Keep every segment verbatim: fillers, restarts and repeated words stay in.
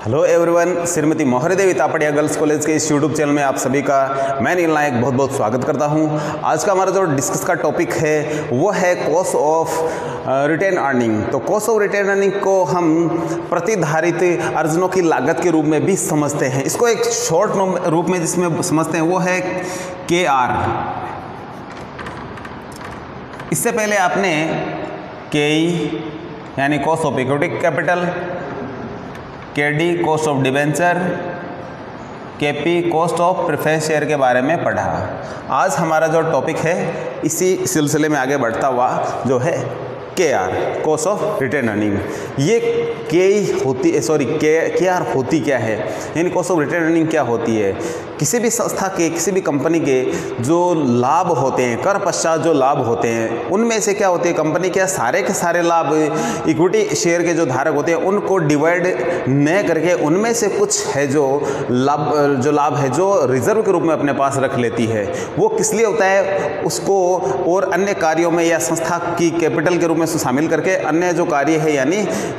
Hello everyone, Shrimati मोहरी देवी Tapadia girls college के इस यूट्यूब चैनल में आप सभी का मैं नील नायक बहुत बहुत स्वागत करता हूं। आज का हमारा जो डिस्कस का टॉपिक है वो है कॉस्ट ऑफ रिटेन अर्निंग। तो कॉस्ट ऑफ रिटेन अर्निंग को हम प्रतिधारित अर्जनों की लागत के रूप में भी समझते हैं। इसको एक शॉर्ट रूप में जिसमें समझते हैं वो है के आर। इससे पहले आपने के ई यानी cost of equity capital, K D cost of debenture, K P cost of preference share के बारे में पढ़ा। आज हमारा जो टॉपिक है इसी सिलसिले में आगे बढ़ता हुआ जो है K R, cost of retain earning. ये के होती सॉरी के के आर होती क्या है, यानी कॉस्ट ऑफ रिटेन अर्निंग क्या होती है। किसी भी संस्था के, किसी भी कंपनी के जो लाभ होते हैं, कर पश्चात जो लाभ होते हैं, उनमें से क्या होते हैं, कंपनी के सारे के सारे लाभ इक्विटी शेयर के जो धारक होते हैं उनको डिवाइड न करके उनमें से कुछ है जो लाभ जो लाभ है जो रिजर्व के रूप में अपने पास रख लेती है। वो किस लिए होता है, उसको और अन्य कार्यों में या संस्था की कैपिटल के रूप में शामिल करके अन्य जो कार्य है यानी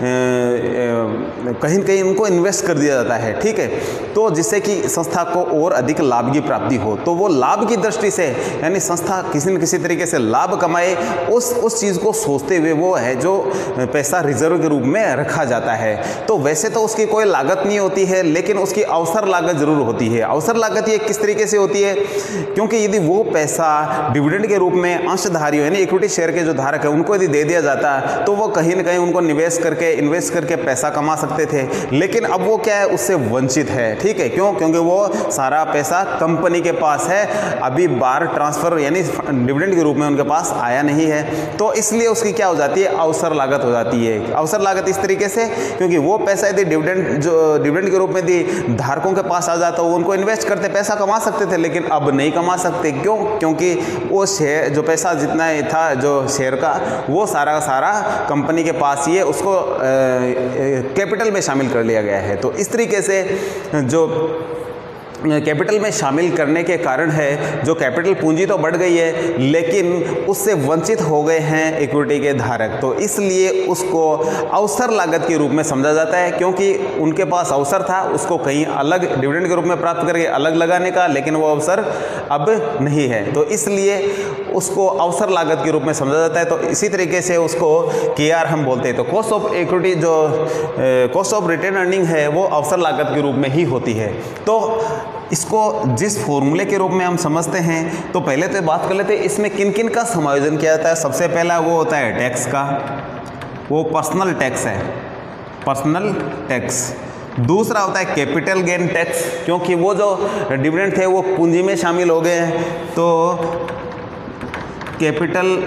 कहीं कहीं उनको इन्वेस्ट कर दिया जाता है। ठीक है, तो जिससे कि संस्था को और अधिक लाभ की प्राप्ति हो। तो वो लाभ की दृष्टि से यानी संस्था किसी न किसी तरीके से लाभ कमाए, उस उस चीज़ को सोचते हुए वो है जो पैसा रिजर्व के रूप में रखा जाता है। तो वैसे तो उसकी कोई लागत नहीं होती है, लेकिन उसकी अवसर लागत जरूर होती है। अवसर लागत ये किस तरीके से होती है, क्योंकि यदि वो पैसा डिविडेंड के रूप में अंशधारियों यानी इक्विटी शेयर के जो धारक है उनको यदि दे दिया जाता तो वो कहीं ना कहीं उनको निवेश करके इन्वेस्ट करके पैसा कमा सकते थे, लेकिन अब वो क्या है, उससे वंचित है। ठीक है, क्यों? क्योंकि वो सारा पैसा कंपनी के पास है, अभी बार ट्रांसफर यानी डिविडेंड के रूप में उनके पास आया नहीं है। तो इसलिए उसकी क्या हो जाती है, अवसर लागत हो जाती है। अवसर लागत इस तरीके से क्योंकि वो पैसा यदि डिविडेंड जो डिविडेंड के रूप में यदि धारकों के पास आ जाता वो उनको इन्वेस्ट करते पैसा कमा सकते थे, लेकिन अब नहीं कमा सकते। क्यों? क्योंकि वो शेयर जो पैसा जितना था जो शेयर का वो सारा का सारा कंपनी के पास ही है, उसको कैपिटल में शामिल कर लिया गया है। तो इस तरीके से जो कैपिटल में शामिल करने के कारण है जो कैपिटल पूंजी तो बढ़ गई है, लेकिन उससे वंचित हो गए हैं इक्विटी के धारक। तो इसलिए उसको अवसर लागत के रूप में समझा जाता है, क्योंकि उनके पास अवसर था उसको कहीं अलग डिविडेंड के रूप में प्राप्त करके अलग लगाने का, लेकिन वो अवसर अब नहीं है। तो इसलिए उसको अवसर लागत के रूप में समझा जाता है। तो इसी तरीके से उसको के आर हम बोलते हैं। तो कॉस्ट ऑफ इक्विटी जो कॉस्ट ऑफ रिटेन अर्निंग है वो अवसर लागत के रूप में ही होती है। तो इसको जिस फॉर्मूले के रूप में हम समझते हैं, तो पहले तो बात कर लेते हैं इसमें किन किन का समायोजन किया जाता है। सबसे पहला वो होता है टैक्स का, वो पर्सनल टैक्स है, पर्सनल टैक्स। दूसरा होता है कैपिटल गेन टैक्स, क्योंकि वो जो डिविडेंड थे वो पूंजी में शामिल हो गए हैं, तो कैपिटल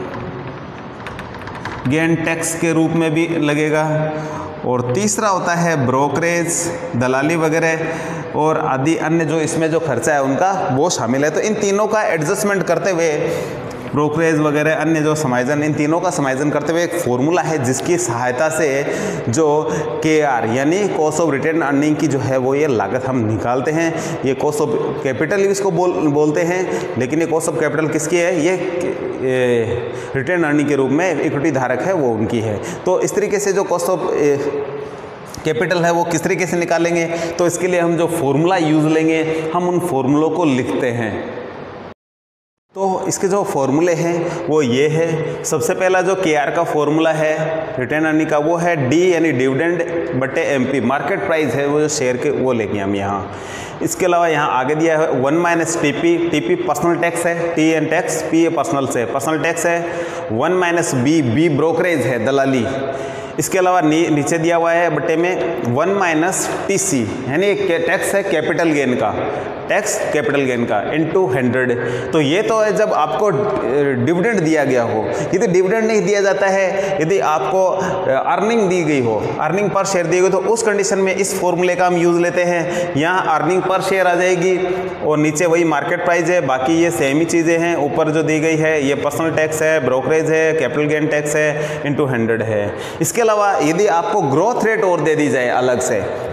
गेन टैक्स के रूप में भी लगेगा। और तीसरा होता है ब्रोकरेज, दलाली वगैरह और आदि अन्य जो इसमें जो खर्चा है उनका वो शामिल है। तो इन तीनों का एडजस्टमेंट करते हुए ब्रोकरेज वगैरह अन्य जो समायोजन, इन तीनों का समायोजन करते हुए एक फॉर्मूला है जिसकी सहायता से जो के आर यानी कॉस्ट ऑफ रिटेन अर्निंग की जो है वो ये लागत हम निकालते हैं। ये कॉस्ट ऑफ कैपिटल इसको बोल बोलते हैं, लेकिन ये कॉस्ट ऑफ कैपिटल किसकी है, ये रिटेन अर्निंग के रूप में इक्विटी धारक है वो उनकी है। तो इस तरीके से जो कॉस्ट ऑफ कैपिटल है वो किस तरीके से निकालेंगे, तो इसके लिए हम जो फॉर्मूला यूज़ लेंगे हम उन फॉर्मूलों को लिखते हैं। तो इसके जो फॉर्मूले हैं वो ये है। सबसे पहला जो के आर का फॉर्मूला है रिटेन अर्निंग का वो है डी यानी डिविडेंड बटे एम पी, मार्केट प्राइस है वो जो शेयर के वो लेंगे हम यहाँ। इसके अलावा यहाँ आगे दिया है one minus T P, T P personal tax है, T N tax, P A personal से पर्सनल टैक्स है। One minus B, B brokerage है, दलाली। इसके अलावा नी, नीचे दिया हुआ है बट्टे में वन माइनस टी सी यानी टैक्स है कैपिटल गेन का, टैक्स कैपिटल गेन का इनटू हंड्रेड। तो ये तो है जब आपको डिविडेंड दिया गया हो। यदि डिविडेंड नहीं दिया जाता है, यदि आपको अर्निंग दी गई हो, अर्निंग पर शेयर दी गई, तो उस कंडीशन में इस फॉर्मूले का हम यूज़ लेते हैं। यहाँ अर्निंग पर शेयर आ जाएगी और नीचे वही मार्केट प्राइस है, बाकी ये सेम ही चीज़ें हैं। ऊपर जो दी गई है ये पर्सनल टैक्स है, ब्रोकरेज है, कैपिटल गेन टैक्स है, इंटू हंड्रेड है। इसके अलावा यदि आपको ग्रोथ रेट और दे दी जाए अलग से,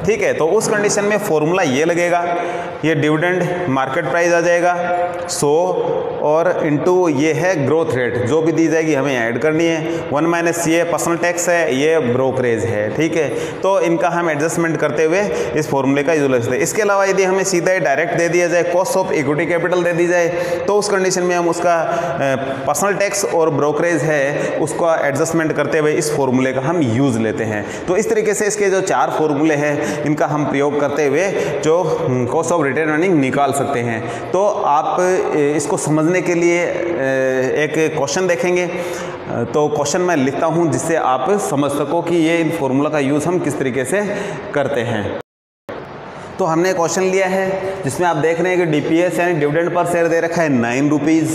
ठीक है। तो उस कंडीशन में फॉर्मूला ये लगेगा, ये डिविडेंड मार्केट प्राइस आ जाएगा सौ और इनटू ये है ग्रोथ रेट जो भी दी जाएगी हमें ऐड करनी है, वन माइनस ये पर्सनल टैक्स है, ये ब्रोकरेज है, ठीक है। तो इनका हम एडजस्टमेंट करते हुए इस फॉर्मूले का यूज लेते हैं। इसके अलावा यदि हमें सीधा ही डायरेक्ट दे दिया जाए, कॉस्ट ऑफ इक्विटी कैपिटल दे दी जाए, तो उस कंडीशन में हम उसका पर्सनल टैक्स और ब्रोकरेज है उसका एडजस्टमेंट करते हुए इस फॉर्मूले का हम यूज लेते हैं। तो इस तरीके से इसके जो चार फॉर्मूले हैं इनका हम प्रयोग करते हुए जो कॉस्ट ऑफ रिटेन अर्निंग निकाल सकते हैं। तो आप इसको समझने के लिए एक क्वेश्चन देखेंगे, तो क्वेश्चन मैं लिखता हूं जिससे आप समझ सको कि ये इन फॉर्मूला का यूज़ हम किस तरीके से करते हैं। तो हमने क्वेश्चन लिया है जिसमें आप देख रहे हैं कि डीपीएस यानी डिविडेंड पर शेयर दे रखा है नाइन रुपीज़,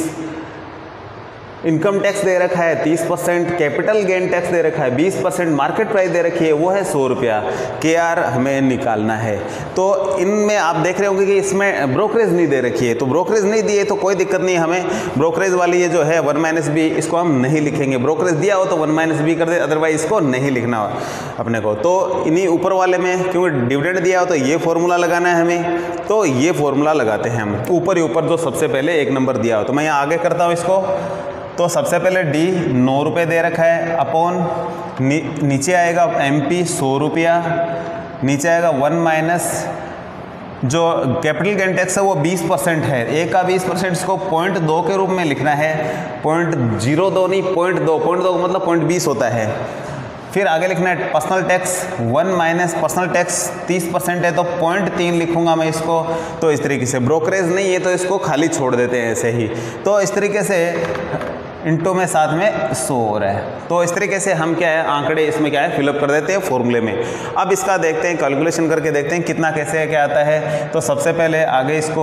इनकम टैक्स दे रखा है तीस परसेंट, कैपिटल गेन टैक्स दे रखा है बीस परसेंट, मार्केट प्राइस दे रखी है वो है सौ रुपया, के आर हमें निकालना है। तो इनमें आप देख रहे होंगे कि इसमें ब्रोकरेज नहीं दे रखी है, तो ब्रोकरेज नहीं दिए तो कोई दिक्कत नहीं, हमें ब्रोकरेज वाली ये जो है वन माइनस बी इसको हम नहीं लिखेंगे, ब्रोकरेज दिया हो तो वन माइनस बी कर दे, अदरवाइज इसको नहीं लिखना हो अपने को। तो इन्हीं ऊपर वाले में क्योंकि डिविडेंड दिया हो तो ये फॉर्मूला लगाना है हमें, तो ये फॉर्मूला लगाते हैं हम ऊपर ही ऊपर जो सबसे पहले एक नंबर दिया हो। तो मैं यहाँ आगे करता हूँ इसको। तो सबसे पहले डी नौ रुपये दे रखा है अपॉन नी, नीचे आएगा एम पी सौ रुपया, नीचे आएगा वन माइनस जो कैपिटल गेन टैक्स है वो बीस परसेंट है, एक का बीस परसेंट इसको पॉइंट दो के रूप में लिखना है, पॉइंट जीरो दो नहीं पॉइंट दो, पॉइंट दो मतलब पॉइंट बीस होता है। फिर आगे लिखना है personal tax one minus personal tax तीस परसेंट है तो पॉइंट तीन लिखूंगा मैं इसको। तो इस तरीके से ब्रोकरेज नहीं है तो इसको खाली छोड़ देते हैं ऐसे ही। तो इस तरीके से इंटू में साथ में सौ हो रहा है। तो इस तरीके से हम क्या है आंकड़े इसमें क्या है फिलअप कर देते हैं फॉर्मूले में। अब इसका देखते हैं कैलकुलेशन करके देखते हैं कितना कैसे क्या आता है। तो सबसे पहले आगे इसको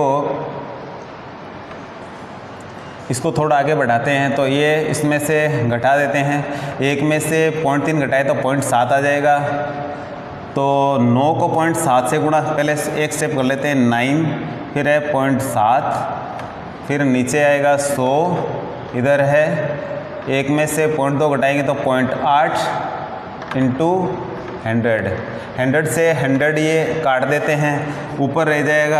इसको थोड़ा आगे बढ़ाते हैं, तो ये इसमें से घटा देते हैं, एक में से पॉइंट तीन घटाए तो पॉइंट सात आ जाएगा। तो नौ को पॉइंट सात से गुणा, पहले एक स्टेप कर लेते हैं नाइन, फिर है पॉइंट सात, फिर नीचे आएगा सौ, इधर है एक में से पॉइंट दो घटाएंगे तो पॉइंट आठ इंटू हंड्रेड, हंड्रेड से हंड्रेड ये काट देते हैं, ऊपर रह जाएगा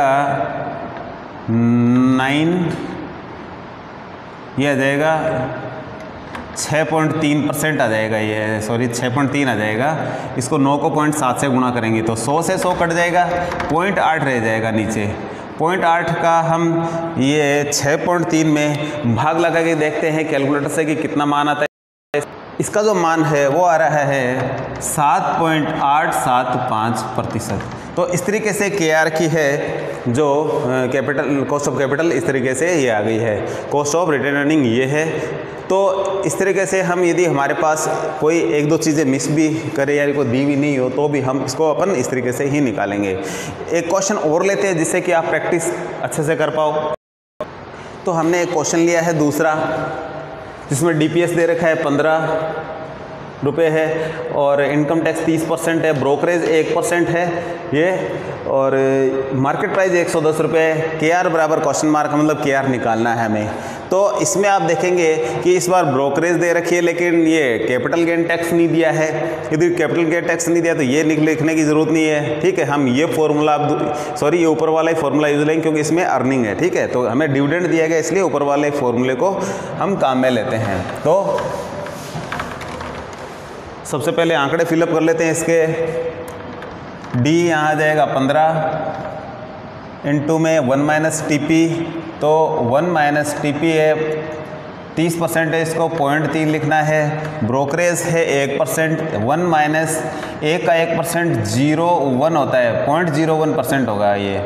नाइन, ये आ जाएगा छः पॉइंट तीन परसेंट आ जाएगा, ये सॉरी छः पॉइंट तीन आ जाएगा। इसको नौ को पॉइंट सात से गुणा करेंगे तो सौ से सौ कट जाएगा, पॉइंट आठ रह जाएगा नीचे। पॉइंट आठ का हम ये छः पॉइंट तीन में भाग लगा के देखते हैं कैलकुलेटर से कि कितना मान आता है। इसका जो मान है वो आ रहा है सात पॉइंट आठ सात पाँच प्रतिशत। तो इस तरीके से के आर की है जो कैपिटल कॉस्ट ऑफ कैपिटल इस तरीके से ये आ गई है, कॉस्ट ऑफ रिटेन अर्निंग ये है। तो इस तरीके से हम यदि हमारे पास कोई एक दो चीज़ें मिस भी करें या कोई दी भी नहीं हो तो भी हम इसको अपन इस तरीके से ही निकालेंगे। एक क्वेश्चन और लेते हैं जिससे कि आप प्रैक्टिस अच्छे से कर पाओ। तो हमने एक क्वेश्चन लिया है दूसरा जिसमें डीपीएस दे रखा है पंद्रह रुपये है और इनकम टैक्स तीस परसेंट है, ब्रोकरेज एक परसेंट है ये, और मार्केट प्राइस एक सौ दस रुपये है। के आर बराबर क्वेश्चन मार्क मतलब के आर निकालना है हमें। तो इसमें आप देखेंगे कि इस बार ब्रोकरेज दे रखी है लेकिन ये कैपिटल गेन टैक्स नहीं दिया है। यदि कैपिटल गेन टैक्स नहीं दिया तो ये लिखने की ज़रूरत नहीं है, ठीक है। हम ये फॉर्मूला सॉरी ये ऊपर वाला ही फॉर्मूला यूज लेंगे क्योंकि इसमें अर्निंग है, ठीक है। तो हमें डिविडेंड दिया गया इसलिए ऊपर वाले फॉर्मूले को हम काम में लेते हैं। तो सबसे पहले आंकड़े फिलअप कर लेते हैं इसके। डी यहाँ आ जाएगा पंद्रह इंटू में वन माइनस टी पी, तो वन माइनस टी पी है तीस परसेंट है, इसको पॉइंट तीन लिखना है। ब्रोकरेज है एक परसेंट, वन माइनस एक का एक परसेंट जीरो वन होता है, पॉइंट जीरो वन परसेंट होगा ये।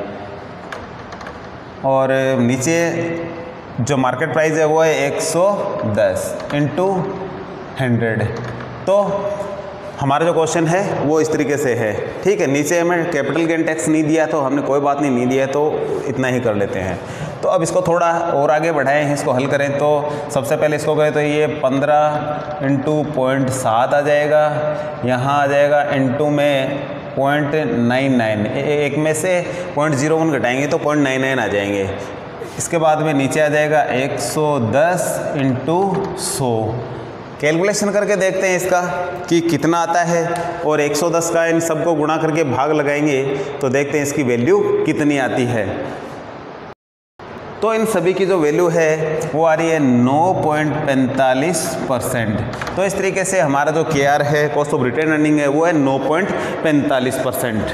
और नीचे जो मार्केट प्राइस है वो है एक सौ दस इंटू हंड्रेड। तो हमारा जो क्वेश्चन है वो इस तरीके से है, ठीक है। नीचे हमें कैपिटल गेन टैक्स नहीं दिया तो हमने कोई बात नहीं नहीं दिया तो इतना ही कर लेते हैं। तो अब इसको थोड़ा और आगे बढ़ाएं, इसको हल करें। तो सबसे पहले इसको करें तो ये पंद्रह इंटू पॉइंट सात आ जाएगा, यहाँ आ जाएगा इंटू में पॉइंट नाइन नाइन, एक में से पॉइंट जीरो वन घटाएंगे तो पॉइंट नाइन नाइन आ जाएंगे। इसके बाद में नीचे आ जाएगा एक सौ दस इंटू सौ, कैलकुलेशन करके देखते हैं इसका कि कितना आता है, और एक सौ दस का इन सबको गुणा करके भाग लगाएंगे तो देखते हैं इसकी वैल्यू कितनी आती है। तो इन सभी की जो वैल्यू है वो आ रही है नौ पॉइंट पैंतालीस परसेंट। तो इस तरीके से हमारा जो के आर है, कॉस्ट ऑफ रिटेन अर्निंग है, वो है नौ पॉइंट पैंतालीस परसेंट।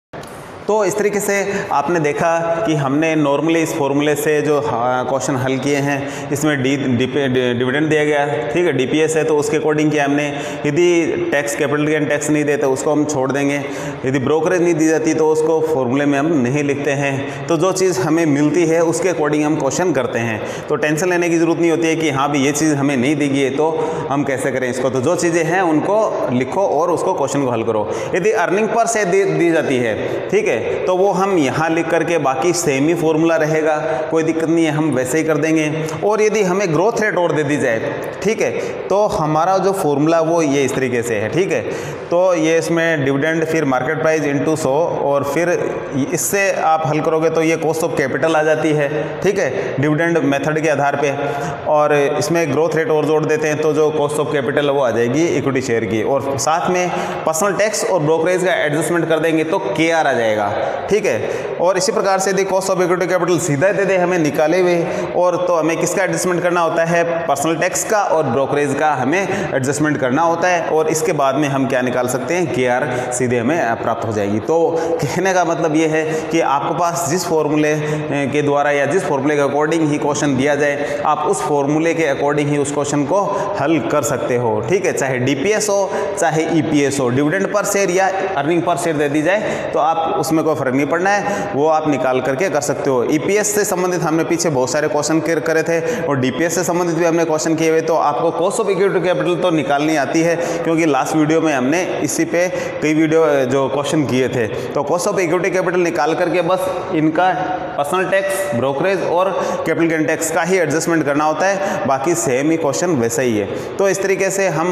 तो इस तरीके से आपने देखा कि हमने नॉर्मली इस फॉर्मूले से जो क्वेश्चन हल किए हैं, इसमें डी डिविडेंड दिया गया, ठीक है, डीपीएस है तो उसके अकॉर्डिंग किया हमने। यदि टैक्स, कैपिटल गेन टैक्स नहीं देते उसको हम छोड़ देंगे, यदि ब्रोकरेज नहीं दी जाती तो उसको फॉर्मूले में हम नहीं लिखते हैं। तो जो चीज़ हमें मिलती है उसके अकॉर्डिंग हम क्वेश्चन करते हैं। तो टेंशन लेने की ज़रूरत नहीं होती है कि हाँ भी ये चीज़ हमें नहीं दी गई है तो हम कैसे करें इसको। तो जो चीज़ें हैं उनको लिखो और उसको क्वेश्चन को हल करो। यदि अर्निंग पर से दी, दी जाती है, ठीक है, तो वो हम यहाँ लिख करके बाकी सेम ही फॉर्मूला रहेगा, कोई दिक्कत नहीं है, हम वैसे ही कर देंगे। और यदि हमें ग्रोथ रेट और दे दी जाए, ठीक है, तो हमारा जो फॉर्मूला वो ये इस तरीके से है, ठीक है। तो ये इसमें डिविडेंड फिर मार्केट प्राइस इंटू सौ, और फिर इससे आप हल करोगे तो ये कॉस्ट ऑफ कैपिटल आ जाती है, ठीक है, डिविडेंड मेथड के आधार पे। और इसमें ग्रोथ रेट और जोड़ देते हैं तो जो कॉस्ट ऑफ कैपिटल है वो आ जाएगी इक्विटी शेयर की, और साथ में पर्सनल टैक्स और ब्रोकरेज का एडजस्टमेंट कर देंगे तो के आर आ जाएगा, ठीक है। और इसी प्रकार से यदि कॉस्ट ऑफ इक्विटी कैपिटल सीधा दे दे हमें निकाले हुए, और तो हमें किसका एडजस्टमेंट करना होता है, पर्सनल टैक्स का और ब्रोकरेज का हमें एडजस्टमेंट करना होता है, और इसके बाद में हम क्या निकाल सकते हैं, के आर सीधे हमें प्राप्त हो जाएगी। तो कहने का मतलब ये है कि आपके पास जिस फॉर्मूले के द्वारा या जिस फॉर्मूले के अकॉर्डिंग ही क्वेश्चन दिया जाए, आप उस फॉर्मूले के अकॉर्डिंग ही उस क्वेश्चन को हल कर सकते हो, ठीक है। चाहे डीपीएस हो चाहे ईपीएस हो, डिविडेंड पर शेयर या अर्निंग पर शेयर दे दी जाए तो आप उसमें कोई फर्क नहीं पड़ना है, वो आप निकाल करके कर सकते हो। ईपीएस से संबंधित हमने पीछे बहुत सारे क्वेश्चन करे थे, और डीपीएस से संबंधित भी हमने क्वेश्चन किए हुए। तो आपको कॉस्ट ऑफ इक्विटी कैपिटल तो निकालनी आती है, क्योंकि लास्ट वीडियो में हमने इसी पे कई वीडियो जो क्वेश्चन किए थे। तो कॉस्ट ऑफ इक्विटी कैपिटल निकाल करके बस इनका पर्सनल टैक्स, ब्रोकरेज और कैपिटल गेन टैक्स का ही एडजस्टमेंट करना होता है, बाकी सेम ही क्वेश्चन वैसा ही है। तो इस तरीके से हम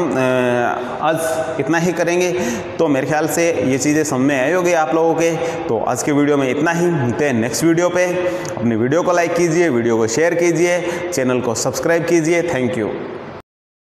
आज इतना ही करेंगे। तो मेरे ख्याल से ये चीज़ें समझ में आई होगी आप लोगों के। तो आज के वीडियो में इतना ही, मिलते हैं नेक्स्ट वीडियो पे। अपनी वीडियो को लाइक कीजिए, वीडियो को शेयर कीजिए, चैनल को सब्सक्राइब कीजिए। Thank you.